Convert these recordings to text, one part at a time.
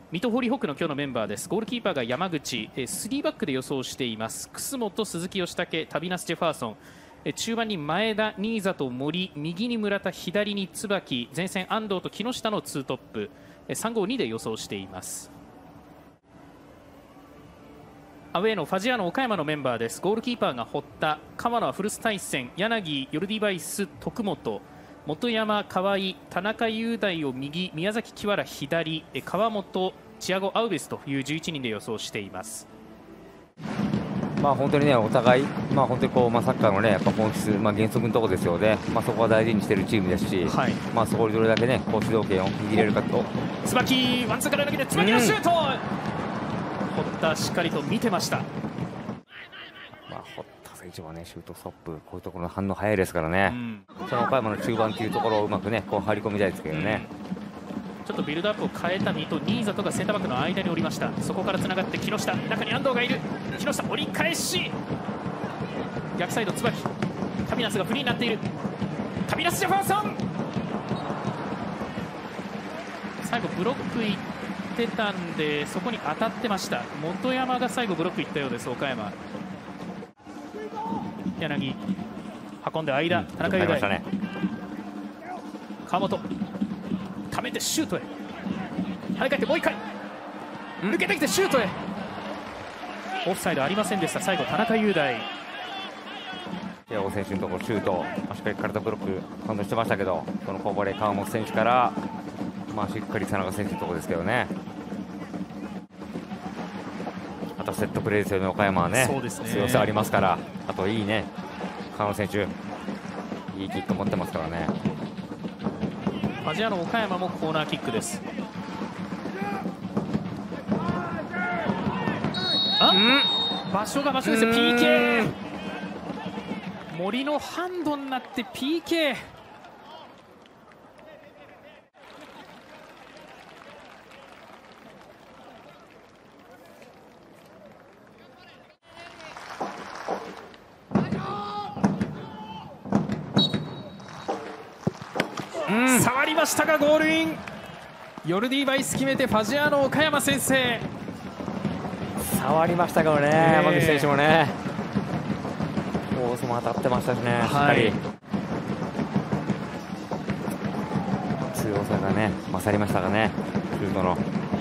水戸ホーリーホックの今日のメンバーです。ゴールキーパーが山口、3バックで予想しています。楠本、鈴木義武、タビナス・ジェファーソン、中盤に前田、新里と森、右に村田、左に椿、前線安藤と木下の2トップ、352で予想しています。アウェーのファジアーノ岡山のメンバーです。ゴールキーパーが堀田、鎌野は古巣対戦、柳、ヨルディバイス、徳本、本山、河合、田中雄大を右、宮崎、木原左、川本、チアゴ・アウベスという11人で予想しています。 本当にね、お互い、本当にこう、サッカーのね、やっぱ本質、原則のところですよね。そこは大事にしているチームですし、 はい、 そこにどれだけね、こう主導権を握れるかと。 椿、ワンツーから抜けて、椿のシュート、堀田しっかりと見てました。 堀田選手はね、シュートストップ、こういうところの反応早いですからね。その岡山の中盤というところをうまくね、こう入り込みたいですけどね。 ちょっとビルドアップを変えた水戸、新里がセンターバックの間におりました。そこからつながって木下、中に安藤がいる。木下折り返し、逆サイド椿、タビナスがフリーになっている。タビナス・ジェファーソン、最後ブロックいってたんでそこに当たってました。本山が最後ブロックいったようです。岡山、柳運んで間、田中雄大、川本ためてシュートへ、跳ね返ってもう一回抜けてきてシュートへ、オフサイドありませんでした。最後田中雄大、 矢後選手のところシュート、しっかり体ブロック反応してましたけど、そのこぼれ川本選手から、しっかり田中選手のところですけどね。あとセットプレーですよね、岡山はね。 そうですね、 強さありますから。あといいね、川野選手いいキック持ってますからね。 ファジアーノ岡山もコーナーキックです。場所が場所ですよ。 PK、 森のハンドになって PK。 触りましたがゴールイン。ヨルディバイス決めてファジアーノ岡山先制。 触りましたからね、山口選手もね、コースも当たってましたしね、しっかり強さがね勝りましたかね、シュートの。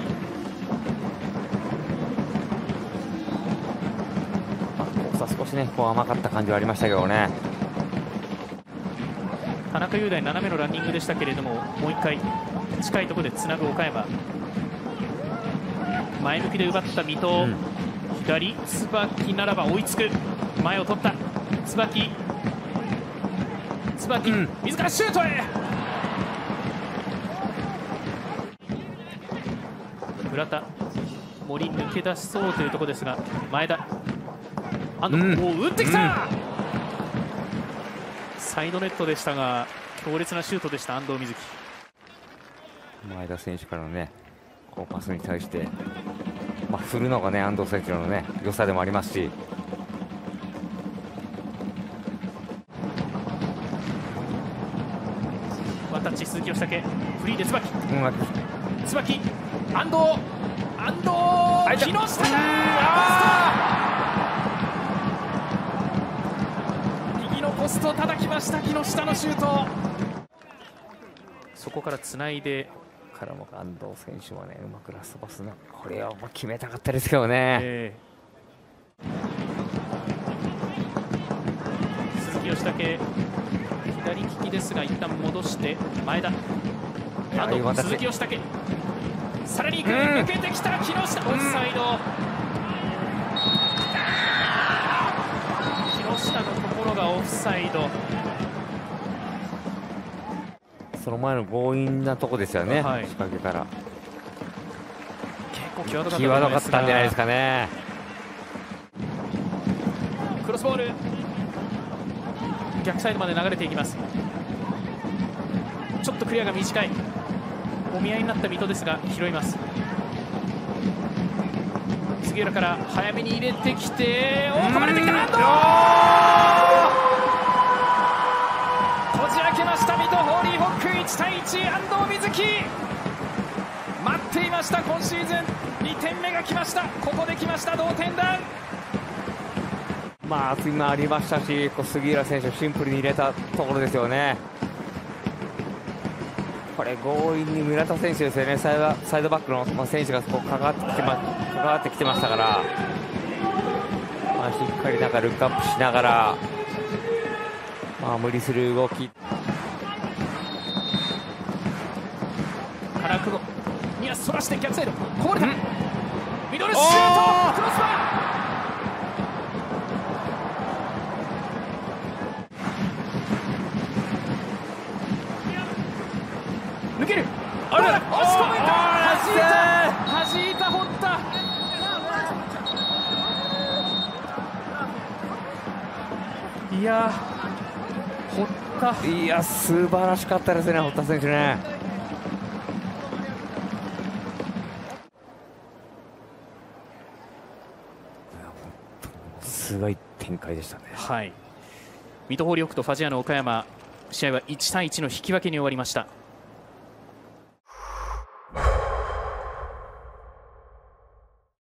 コースは少しねこう甘かった感じはありましたけどね。 田中雄大斜めのランニングでしたけれども、もう一回近いところでつなぐ岡山、前向きで奪った水戸、左椿ならば追いつく、前を取った椿、自らシュートへ。村田、森抜け出しそうというところですが、前田打ってきた、サイドネットでしたが強烈なシュートでした。安藤瑞生、 前田選手からのねこうパスに対して振るのがね安藤選手のね良さでもありますし、 ワンタッチ鈴木義武、フリーで椿、安藤木下が右のポストを叩きました。木下のシュート、そこからつないでからも安藤選手はねうまくラストパスな、これは決めたかったですけどね。 鈴木義武、左利きですが一旦戻して前田、鈴木義武、さらに抜けてきた木下、オフサイド、木下のところがオフサイド。 その前の強引なとこですよね、仕掛けから結構際どかったんじゃないですかね。 クロスボール、逆サイドまで流れていきます。ちょっとクリアが短い、お見合いになった水戸ですが拾います。杉浦から早めに入れてきて、込まれてきた、安藤こじ開けました。水戸ホーリーホック1対1、安藤瑞生待っていました。今シーズン2点目が来ました。ここで来ました。同点弾。 まあ今ありましたし、杉浦選手をシンプルに入れたところですよね。これ強引に村田選手ですよね。サイドバックの選手が関わってきてましたから、しっかりルックアップしながら、無理する動きから久保にはそらして逆サイドこぼれた。ミドルシュート、クロスバー抜ける。押し込めた。弾いた堀田。いや堀田、 いや素晴らしかったですね、堀田選手ね。すごい展開でしたね。 はい、水戸ホーリョクとファジアーノ岡山、試合は1対1の引き分けに終わりました。